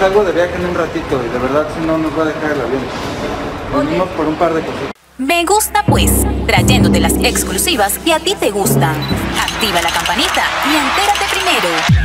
Salgo de viaje en un ratito y de verdad si no nos va a dejar el avión. Venimos por un par de cositas. Me gusta pues, trayéndote las exclusivas que a ti te gustan. Activa la campanita y entérate primero.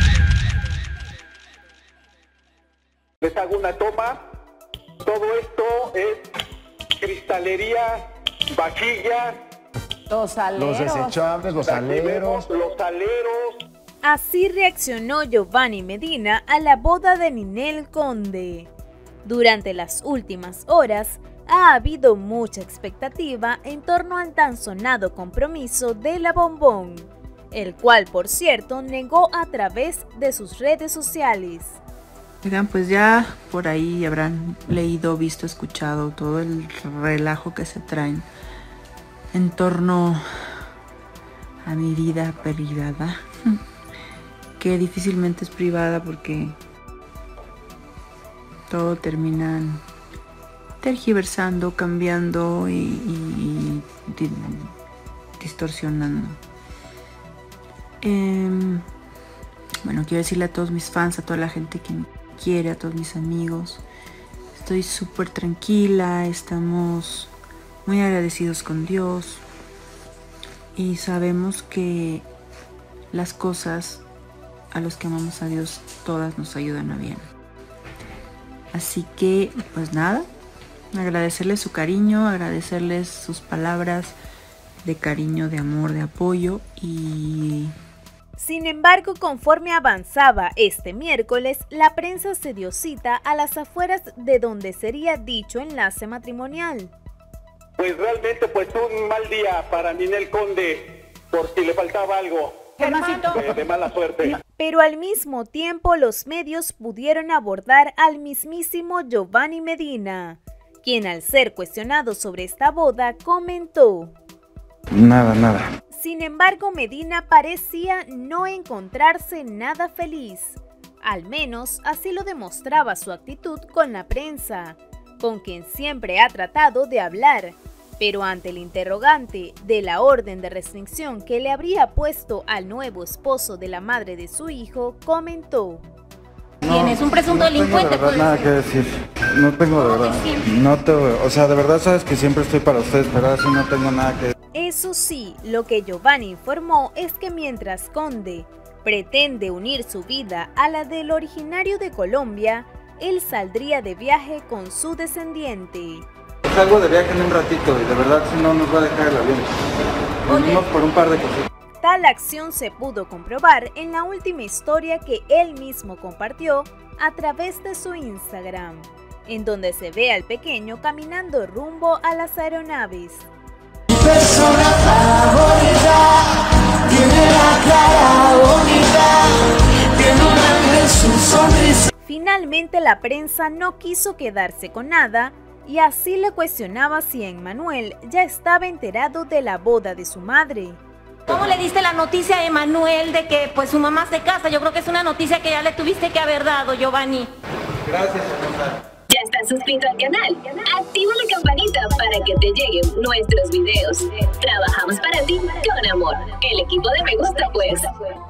Les hago una toma. Todo esto es cristalería, vajillas, Los Los desechables, los aleros. los aleros. Así reaccionó Giovanni Medina a la boda de Ninel Conde. Durante las últimas horas ha habido mucha expectativa en torno al tan sonado compromiso de la Bombón, el cual, por cierto, negó a través de sus redes sociales. Oigan, pues ya por ahí habrán leído, visto, escuchado todo el relajo que se traen en torno a mi vida privada, que difícilmente es privada porque todo terminan tergiversando, cambiando y distorsionando. Bueno, quiero decirle a todos mis fans, a toda la gente que me quiere, a todos mis amigos, estoy súper tranquila, estamos muy agradecidos con Dios y sabemos que las cosas a los que amamos a Dios todas nos ayudan a bien. Así que pues nada, agradecerles su cariño, agradecerles sus palabras de cariño, de amor, de apoyo y... Sin embargo, conforme avanzaba este miércoles, la prensa se dio cita a las afueras de donde sería dicho enlace matrimonial. Pues realmente pues un mal día para Ninel Conde, por si le faltaba algo de mala suerte. Pero al mismo tiempo los medios pudieron abordar al mismísimo Giovanni Medina, quien al ser cuestionado sobre esta boda comentó: Nada. Sin embargo, Medina parecía no encontrarse nada feliz. Al menos así lo demostraba su actitud con la prensa, con quien siempre ha tratado de hablar. Pero ante el interrogante de la orden de restricción que le habría puesto al nuevo esposo de la madre de su hijo, comentó: ¿Tienes un presunto delincuente? No tengo de verdad nada que decir. No tengo de verdad. No te, o sea, de verdad sabes que siempre estoy para ustedes, pero ahora sí no tengo nada que decir. Eso sí, lo que Giovanni informó es que mientras Conde pretende unir su vida a la del originario de Colombia, él saldría de viaje con su descendiente. Salgo de viaje en un ratito y de verdad si no nos va a dejar el avión. Venimos por un par de cositas. Tal acción se pudo comprobar en la última historia que él mismo compartió a través de su Instagram, en donde se ve al pequeño caminando rumbo a las aeronaves. Persona favorita, tiene la cara bonita, tiene un ángel su sonrisa. Finalmente la prensa no quiso quedarse con nada y así le cuestionaba si Emmanuel ya estaba enterado de la boda de su madre. ¿Cómo le diste la noticia a Emmanuel de que pues su mamá se casa? Yo creo que es una noticia que ya le tuviste que haber dado, Giovanni. Gracias, hermosa. ¿Ya estás suscrito al canal? Activa la campanita para que te lleguen nuestros videos. Trabajamos para ti con amor. El equipo de Me Gusta Pues.